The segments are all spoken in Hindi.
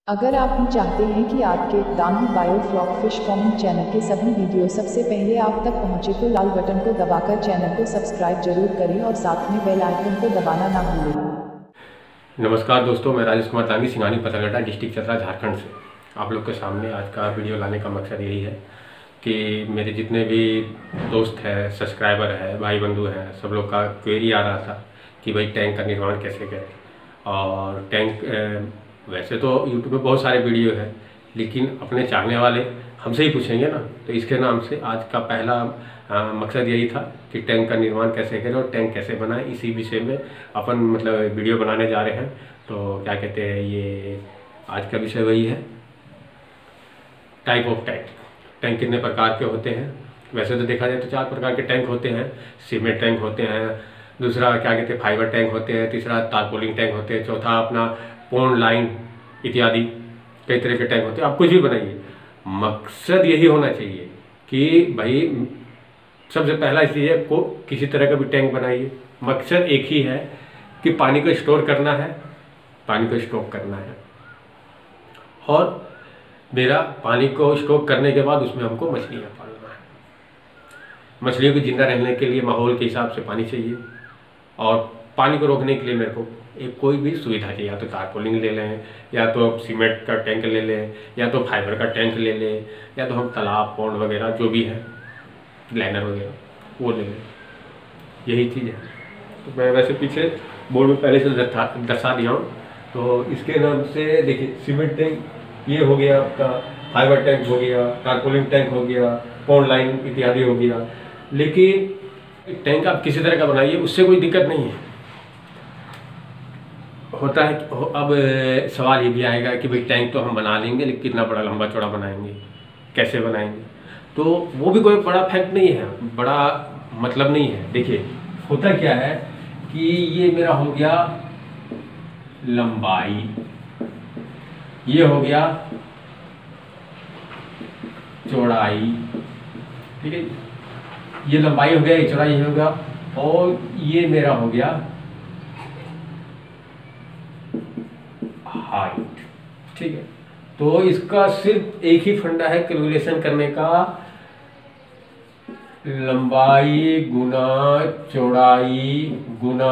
अगर आप भी चाहते हैं कि आपके दानी बायोफ्लॉक फिश फार्मिंग चैनल के सभी वीडियो सबसे पहले आप तक पहुंचे तो लाल बटन को दबाकर चैनल को सब्सक्राइब जरूर करें और साथ में बेल आइकन को दबाना ना भूलें। नमस्कार दोस्तों, मैं राजेश कुमार दानी, सिंघानी पथरघाटा, डिस्ट्रिक्ट चतरा, झारखंड से आप लोग के सामने आज का वीडियो लाने का मकसद यही है कि मेरे जितने भी दोस्त हैं, सब्सक्राइबर हैं, भाई बंधु हैं, सब लोग का क्वेरी आ रहा था कि भाई टैंक का निर्माण कैसे करें। और टैंक वैसे तो यूट्यूब पे बहुत सारे वीडियो हैं, लेकिन अपने चाहने वाले हमसे ही पूछेंगे ना, तो इसके नाम से आज का पहला मकसद यही था कि टैंक का निर्माण कैसे करें और टैंक कैसे बनाएं। इसी विषय में अपन मतलब वीडियो बनाने जा रहे हैं। तो क्या कहते हैं, ये आज का विषय वही है, टाइप ऑफ टैंक। टैंक कितने प्रकार के होते हैं? वैसे तो देखा जाए तो 4 प्रकार के टैंक होते हैं। सीमेंट टैंक होते हैं, दूसरा क्या कहते हैं फाइबर टैंक होते हैं, तीसरा तारपोलिन टैंक होते हैं, चौथा अपना पॉन्ड लाइन इत्यादि कई तरह के टैंक होते हैं। आप कुछ भी बनाइए, मकसद यही होना चाहिए कि भाई सबसे पहला इसलिए को किसी तरह का भी टैंक बनाइए, मकसद एक ही है कि पानी को स्टोर करना है, पानी को स्टॉक करना है। और मेरा पानी को स्टॉक करने के बाद उसमें हमको मछलियाँ पालना है। मछलियों को जिंदा रहने के लिए माहौल के हिसाब से पानी चाहिए, और पानी को रोकने के लिए मेरे को एक कोई भी सुविधा चाहिए। या तो तारपोलिन ले लें, या तो सीमेंट का टैंक ले लें, या तो फाइबर का टैंक ले लें, या तो हम तालाब पौंड वगैरह जो भी है, लाइनर वगैरह वो ले लें। यही चीज़ है। तो मैं वैसे पीछे बोर्ड में पहले से दर्शा दिया हूँ। तो इसके नाम से देखिए, सीमेंट टैंक ये हो गया आपका, फाइबर टैंक हो गया, तारपोलिन टैंक हो गया, पौंड लाइन इत्यादि हो गया। लेकिन टैंक आप किसी तरह का बनाइए, उससे कोई दिक्कत नहीं है। होता है अब सवाल ये भी आएगा कि भाई टैंक तो हम बना लेंगे, लेकिन कितना बड़ा लंबा चौड़ा बनाएंगे, कैसे बनाएंगे? तो वो भी कोई बड़ा फैक्ट नहीं है, बड़ा मतलब नहीं है। देखिए होता क्या है कि ये मेरा हो गया लंबाई, ये हो गया चौड़ाई, ठीक है, ये लंबाई हो गया, ये चौड़ाई हो गया, और ये मेरा हो गया हाइट, ठीक है। तो इसका सिर्फ एक ही फंडा है कैलकुलेशन करने का, लंबाई गुना चौड़ाई गुना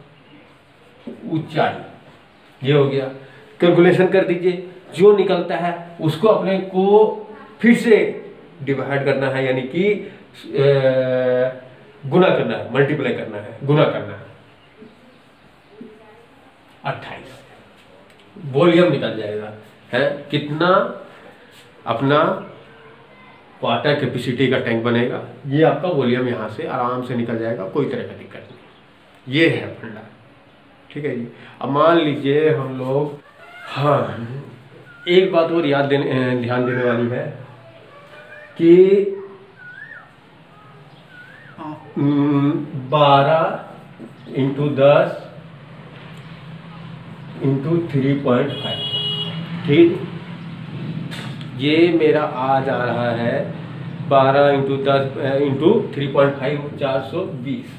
ऊंचाई। ये हो गया, कैलकुलेशन कर दीजिए, जो निकलता है उसको अपने को फिर से डिवाइड करना है, यानी कि गुना करना है, मल्टीप्लाई करना है, गुना करना है। 28 वॉल्यूम निकल जाएगा है कितना अपना वाटर कैपेसिटी का टैंक बनेगा। ये आपका वॉल्यूम यहाँ से आराम से निकल जाएगा, कोई तरह का दिक्कत नहीं। ये है फंडा, ठीक है जी। अब मान लीजिए हम लोग, हाँ एक बात और ध्यान देने वाली है कि 12 × 10 × 3.5, ठीक। ये मेरा आ जा रहा है 12 × 10 × 3.5 420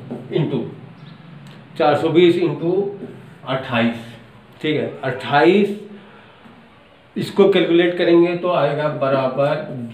× 28, ठीक है। 28 इसको कैलकुलेट करेंगे तो आएगा बराबर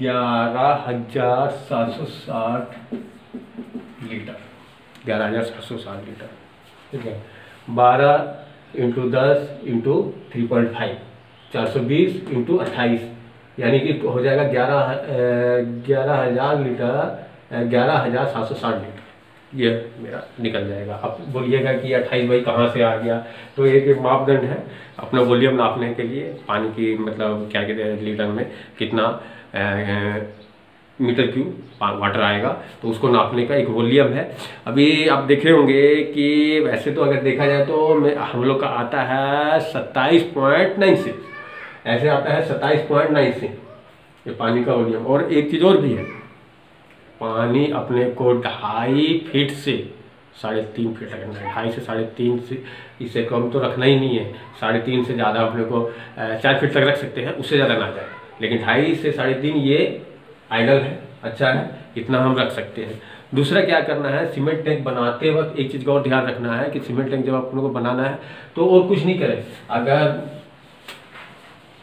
11,760 लीटर, 11,760 लीटर, ठीक है। 12 × 10 × 3.5 420 × 28, यानी कि हो जाएगा 11,000 लीटर, 11,760 लीटर ये मेरा निकल जाएगा। अब बोलिएगा कि 28 भाई कहाँ से आ गया? तो एक मापदंड है अपना वॉल्यूम नापने के लिए, पानी की मतलब क्या कहते हैं लीटर में कितना मीटर क्यूब वाटर आएगा, तो उसको नापने का एक वॉल्यूम है। अभी आप देखे होंगे कि वैसे तो अगर देखा जाए तो हम लोग का आता है 27.96, ऐसे आता है 27.96 ये पानी का वॉल्यूम। और एक चीज़ और भी है, पानी अपने को 2.5 फीट से 3.5 फीट रखना है। 2.5 से 3.5 से इससे कम तो रखना ही नहीं है। 3.5 से ज़्यादा अपने को 4 फीट तक रख सकते हैं, उससे ज़्यादा ना जाए, लेकिन 2.5 से 3.5 ये आइडल है, अच्छा है, इतना हम रख सकते हैं। दूसरा क्या करना है, सीमेंट टैंक बनाते वक्त एक चीज़ का और ध्यान रखना है कि सीमेंट टैंक जब आप लोगों को बनाना है तो और कुछ नहीं करें। अगर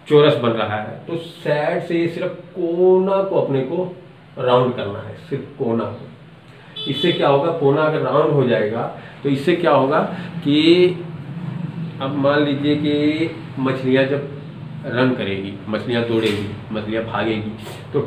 चौरस बन रहा है, तो साइड से ये सिर्फ कोना को अपने को राउंड करना है, सिर्फ कोना को। इससे क्या होगा, कोना अगर राउंड हो जाएगा तो इससे क्या होगा कि अब मान लीजिए कि मछलियाँ जब रन करेगी, मछलियाँ दौड़ेगी, मछलियाँ भागेगी तो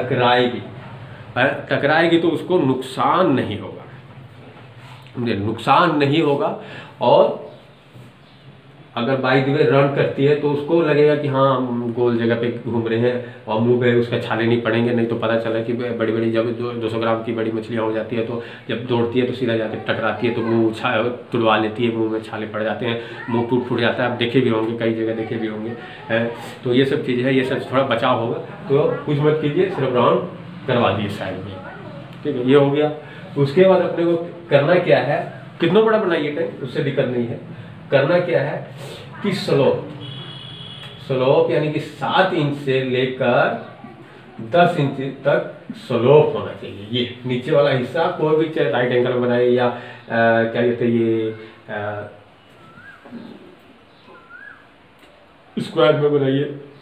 टकराएगी तो उसको नुकसान नहीं होगा, नुकसान नहीं होगा। और अगर बाई द वे रन करती है तो उसको लगेगा कि हाँ हम गोल जगह पे घूम रहे हैं और मुंह पे उसका छाले नहीं पड़ेंगे। नहीं तो पता चला कि बड़ी बड़ी जब 200 ग्राम की बड़ी मछलियाँ हो जाती है तो जब दौड़ती है तो सीधा जाकर टकराती है तो मुंह तुड़वा लेती है, मुंह में छाले पड़ जाते हैं, मुंह टूट फूट जाता है। आप देखे भी होंगे, कई जगह देखे भी होंगे। तो ये सब चीज़ है, ये सब थोड़ा बचाव होगा। तो कुछ मत कीजिए, सिर्फ राउंड करवा दिए साइड में, ठीक है। ये हो गया। उसके बाद अपने को करना क्या है, कितना बड़ा बनाइए टैंक, उससे दिक्कत नहीं है। करना क्या है कि स्लोप यानी कि 7 इंच से लेकर 10 इंच तक स्लोप होना चाहिए। ये नीचे वाला हिस्सा कोई भी चाहे राइट एंगल में बनाइए या क्या कहते हैं ये स्क्वायर में बनाइए,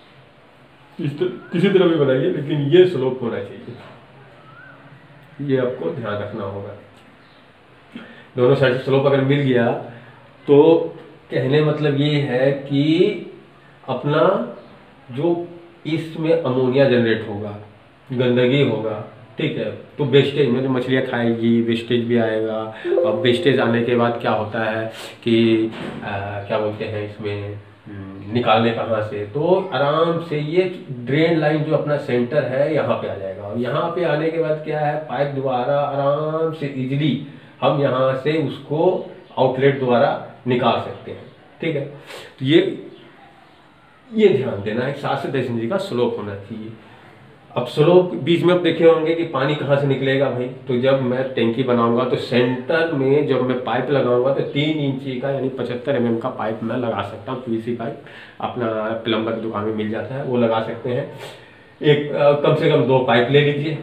किसी तरह भी बनाइए, लेकिन ये स्लोप होना चाहिए। ये आपको ध्यान रखना होगा। दोनों साइड से स्लोप अगर मिल गया तो कहने मतलब ये है कि अपना जो इसमें अमोनिया जनरेट होगा, गंदगी होगा, ठीक है, तो वेस्टेज में जो मछलियाँ खाएगी वेस्टेज भी आएगा। और वेस्टेज आने के बाद क्या होता है कि क्या बोलते हैं इसमें निकालने कहाँ से, तो आराम से ये ड्रेन लाइन जो अपना सेंटर है यहाँ पे आ जाएगा। और यहाँ पे आने के बाद क्या है, पाइप द्वारा आराम से इजीली हम यहाँ से उसको आउटलेट द्वारा निकाल सकते हैं, ठीक है। तो ये ध्यान देना है, 7 से 10 इंच का स्लोप होना चाहिए। अब स्लोप बीच में आप देखे होंगे कि पानी कहाँ से निकलेगा भाई, तो जब मैं टैंकी बनाऊंगा तो सेंटर में जब मैं पाइप लगाऊंगा तो 3 इंची का यानी 75 mm का पाइप मैं लगा सकता हूँ। पीवीसी पाइप अपना प्लम्बर की दुकान में मिल जाता है, वो लगा सकते हैं। एक कम से कम 2 पाइप ले लीजिए,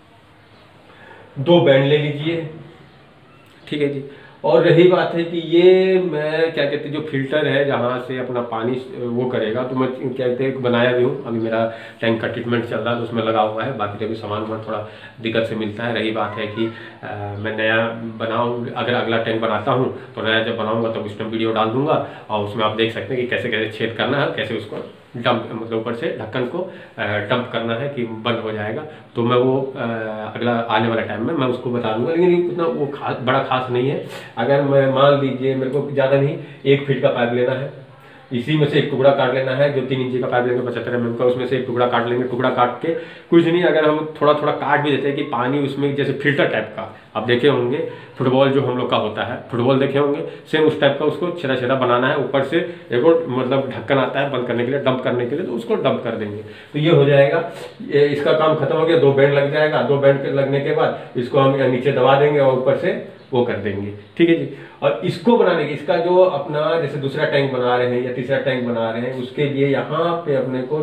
2 बैंड ले लीजिए, ठीक है जी। और रही बात है कि ये मैं क्या कहते हैं जो फिल्टर है जहाँ से अपना पानी वो करेगा, तो मैं क्या कहते हैं बनाया भी हूँ। अभी मेरा टैंक का ट्रीटमेंट चल रहा है तो उसमें लगा हुआ है। बाकी अभी सामान में थोड़ा दिक्कत से मिलता है। रही बात है कि मैं नया बनाऊँ, अगर अगला टैंक बनाता हूँ तो नया जब बनाऊँगा तब उसमें वीडियो डाल दूंगा और उसमें आप देख सकते हैं कि कैसे कैसे छेद करना है, कैसे उसको डंप मतलब ऊपर से ढक्कन को डंप करना है कि बंद हो जाएगा। तो मैं वो अगला आने वाला टाइम में मैं उसको बता दूंगा, लेकिन उतना वो बड़ा खास नहीं है। अगर मैं मान लीजिए मेरे को ज़्यादा नहीं 1 फीट का पाइप लेना है, इसी में से एक टुकड़ा काट लेना है। जो 3 इंची का पाइप लेंगे 75 mm का, उसमें से एक टुकड़ा काट लेंगे। टुकड़ा काट के कुछ नहीं, अगर हम थोड़ा थोड़ा काट भी देते हैं कि पानी उसमें जैसे फिल्टर टाइप का आप देखे होंगे, फुटबॉल जो हम लोग का होता है, फुटबॉल देखे होंगे, सेम उस टाइप का उसको छेदा छेदा बनाना है। ऊपर से एक और मतलब ढक्कन आता है बंद करने के लिए, डंप करने के लिए, तो उसको डंप कर देंगे तो ये हो जाएगा। इसका काम खत्म हो गया। 2 बैंड लग जाएगा। 2 बैंड लगने के बाद इसको हम नीचे दबा देंगे और ऊपर से वो कर देंगे, ठीक है जी। और इसको बनाने के इसका जो अपना जैसे दूसरा टैंक बना रहे हैं या तीसरा टैंक बना रहे हैं, उसके लिए यहाँ पे अपने को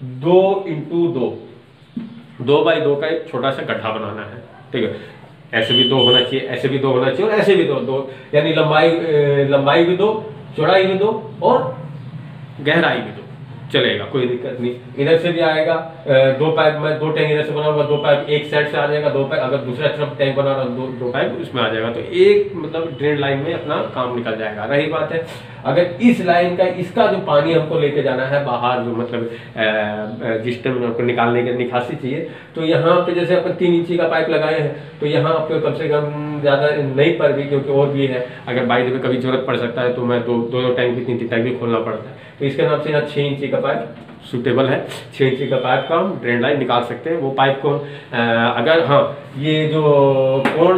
2 बाई 2 का एक छोटा सा गड्ढा बनाना है, ठीक है। ऐसे भी 2 होना चाहिए, ऐसे भी 2 होना चाहिए और ऐसे भी 2 यानी लंबाई भी 2, चौड़ाई भी 2 और गहराई भी 2 चलेगा, कोई दिक्कत नहीं। इधर से भी आएगा 2 पाइप, मैं 2 टैंक इधर से बनाऊंगा, 2 पाइप एक साइड से आ जाएगा, 2 पाइप अगर दूसरा तरफ टैंक बना रहा हूँ 2 पाइप उसमें आ जाएगा। तो एक मतलब ड्रेन लाइन में अपना काम निकल जाएगा। रही बात है अगर इस लाइन का इसका जो पानी हमको लेके जाना है बाहर, जो मतलब जिस टाइम हमको निकालने के निकासी चाहिए, तो यहाँ पे जैसे अपन 3 इंची का पाइप लगाए हैं तो यहाँ पे कम से कम ज़्यादा नहीं पर भी, क्योंकि और भी है, अगर बाई द वे कभी जरूरत पड़ सकता है तो मैं 2 टैंक भी 3 टैंक भी खोलना पड़ता है। तो इसके नाम से यहाँ 6 इंची का पाइप सूटेबल है। 6 इंची का पाइप का हम ड्रेन लाइन निकाल सकते हैं। वो पाइप को अगर हाँ ये जो पॉन्ड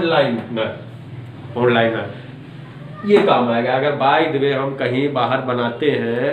लाइनर ये काम आएगा। अगर बाय द वे हम कहीं बाहर बनाते हैं,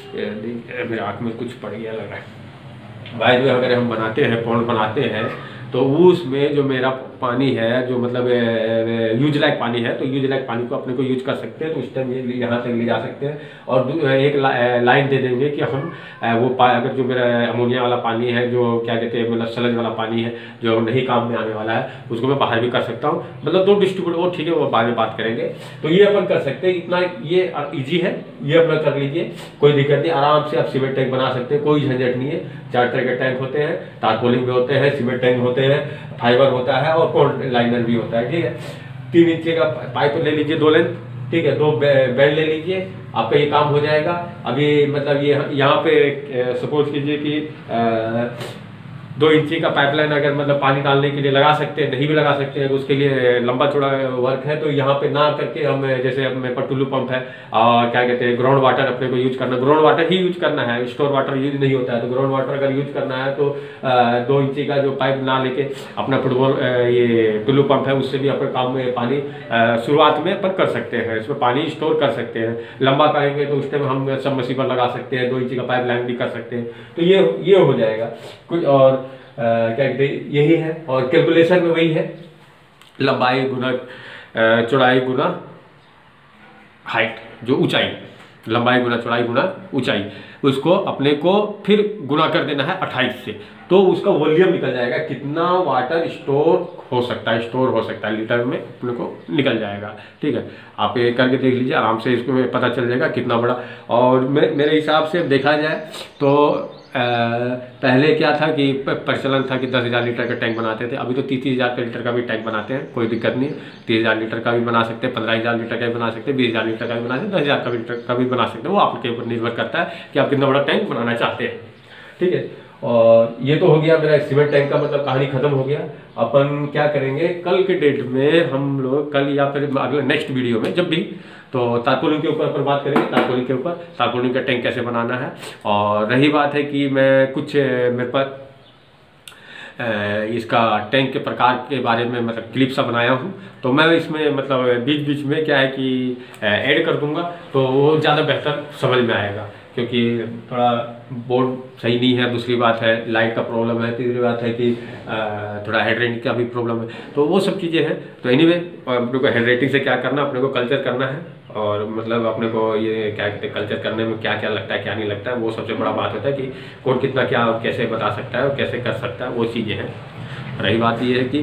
मेरे आँख में कुछ पड़ गया लग रहा है, बाय द वे अगर हम बनाते हैं पॉन्ड बनाते हैं तो उसमें जो मेरा पानी है जो मतलब यूज लाइक पानी है, तो यूज लाइक पानी को अपने को यूज कर सकते हैं। तो इस टाइम ये यहाँ तक ले जा सकते हैं और एक लाइन दे देंगे कि हम वो अगर जो मेरा अमोनिया वाला पानी है, जो क्या कहते हैं मतलब सलज वाला पानी है जो नहीं काम में आने वाला है, उसको मैं बाहर भी कर सकता हूँ। मतलब 2 डिस्ट्रीब्यूटर, वो ठीक है, वो बाद में बात करेंगे। तो ये अपन कर सकते हैं, इतना ये ईजी है, ये अपना कर लीजिए, कोई दिक्कत नहीं। आराम से आप सीमेंट टैंक बना सकते हैं, कोई झंझट नहीं है। 4 तरह के टैंक होते हैं, तारपोलिन भी होते हैं, सीमेंट टैंक होते हैं, फाइबर होता है और कोल्ड लाइनर भी होता है। ठीक है, 3 इंच का पाइप ले लीजिए, 2 लेंथ, ठीक है, 2 बेल्ट ले लीजिए, आपका ये काम हो जाएगा। अभी मतलब ये यहाँ पे सपोज कीजिए कि 2 इंची का पाइपलाइन अगर मतलब पानी डालने के लिए लगा सकते हैं, नहीं भी लगा सकते हैं, उसके लिए लंबा चौड़ा वर्क है। तो यहाँ पे ना करके हम जैसे अपने पर टुल्लू पंप है और क्या कहते हैं ग्राउंड वाटर अपने को यूज करना, ग्राउंड वाटर ही यूज करना है, स्टोर वाटर यूज नहीं होता है। तो ग्राउंड वाटर अगर यूज करना है तो 2 इंची का जो पाइप ना लेके अपना फुटबॉल ये टुल्लू पंप है, उससे भी अपने काम में पानी शुरुआत में अपन कर सकते हैं, इसमें पानी स्टोर कर सकते हैं। लंबा करेंगे तो उस टाइम हम सबमर्सिबल लगा सकते हैं, 2 इंची का पाइप लाइन भी कर सकते हैं। तो ये हो जाएगा कुछ। और क्या कहते हैं यही है, और कैलकुलेशन में वही है, लंबाई गुना चौड़ाई गुना हाइट, जो ऊंचाई, लंबाई गुना चौड़ाई गुना ऊंचाई, उसको अपने को फिर गुना कर देना है 28 से। तो उसका वॉल्यूम निकल जाएगा, कितना वाटर स्टोर हो सकता है लीटर में अपने को निकल जाएगा। ठीक है, आप ये करके देख लीजिए आराम से, इसको पता चल जाएगा कितना बड़ा। और मेरे हिसाब से देखा जाए तो पहले क्या था कि प्रचलन था कि 10,000 लीटर का टैंक बनाते थे, अभी तो 30,000 लीटर का भी टैंक बनाते हैं, कोई दिक्कत नहीं। 30,000 लीटर का भी बना सकते हैं, 15,000 लीटर का भी बना सकते हैं, 20,000 लीटर का भी बना सकते हैं, 10,000 लीटर का भी बना सकते हैं। वो आपके ऊपर निर्भर करता है कि आप कितना बड़ा टैंक बनाना चाहते हैं। ठीक है, और ये तो हो गया मेरा सीमेंट टैंक का, मतलब कहानी खत्म हो गया। अपन क्या करेंगे कल के डेट में, हम लोग कल या फिर अगले नेक्स्ट वीडियो में जब भी, तो तारपोलिन के ऊपर अपन बात करेंगे, तारपोलिन का टैंक कैसे बनाना है। और रही बात है कि मैं कुछ मेरे पास इसका टैंक के प्रकार के बारे में मतलब क्लिप सा बनाया हूँ, तो मैं इसमें मतलब बीच बीच में क्या है कि ऐड कर दूंगा, तो वो ज़्यादा बेहतर समझ में आएगा, क्योंकि थोड़ा बोर्ड सही नहीं है, दूसरी बात है लाइट का प्रॉब्लम है, तीसरी बात है कि थोड़ा हेड रेटिंग का भी प्रॉब्लम है, तो वो सब चीज़ें हैं। तो एनीवे अपने को हेड रेटिंग से क्या करना, अपने को कल्चर करना है, और मतलब अपने को ये क्या कहते हैं कल्चर करने में क्या क्या लगता है क्या नहीं लगता है, वो सबसे बड़ा बात होता है कि कौन कितना क्या कैसे बता सकता है और कैसे कर सकता है, वो चीज़ें हैं। रही बात ये है कि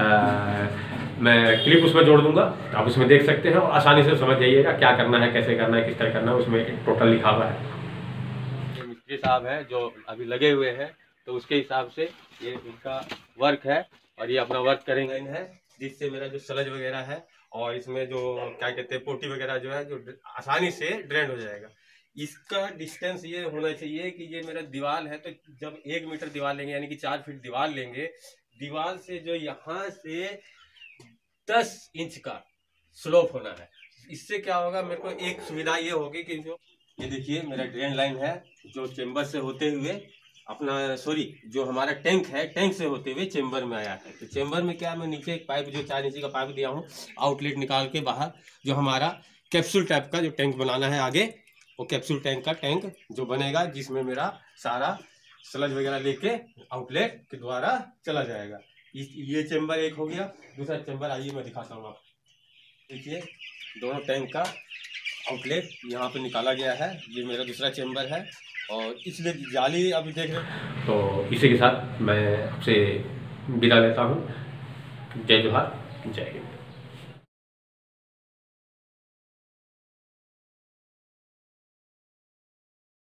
मैं क्लिप उसमें जोड़ दूंगा, आप उसमें देख सकते हैं और आसानी से समझ जाइएगा क्या करना है, कैसे करना है, किस तरह करना है, उसमें टोटल लिखा हुआ है। ये मिस्त्री साहब है जो अभी लगे हुए हैं, तो उसके हिसाब से ये इनका वर्क है, और ये अपना वर्क करेंगे है, जिससे मेरा जो सलज वगैरह है और इसमें जो क्या कहते हैं पोटी वगैरह जो है, जो आसानी से ड्रेन हो जाएगा। इसका डिस्टेंस ये होना चाहिए कि ये मेरा दीवार है, तो जब 1 मीटर दीवार लेंगे यानी कि 4 फीट दीवार लेंगे, दीवार से जो यहाँ से 10 इंच का स्लोप होना है। इससे क्या होगा, मेरे को एक सुविधा ये होगी कि जो ये देखिए मेरा ड्रेन लाइन है, जो चेम्बर से होते हुए अपना जो हमारा टैंक है, टैंक से होते हुए चेम्बर में आया है। तो चेम्बर में क्या, मैं नीचे एक पाइप जो 4 इंची का पाइप दिया हूँ, आउटलेट निकाल के बाहर जो हमारा कैप्सूल टाइप का जो टैंक बनाना है आगे, वो कैप्सूल टैंक का टैंक जो बनेगा, जिसमें मेरा सारा स्लज वगैरह लेके आउटलेट के द्वारा चला जाएगा। ये चेम्बर एक हो गया। दूसरा चेम्बर आइए मैं दिखाता हूँ आपको। देखिए दोनों टैंक का आउटलेट यहाँ पे निकाला गया है, ये मेरा दूसरा चेम्बर है, और इसलिए जाली अभी देख रहे हैं। तो इसी के साथ मैं आपसे विदा लेता हूँ। जय जोहार, जय हिंद।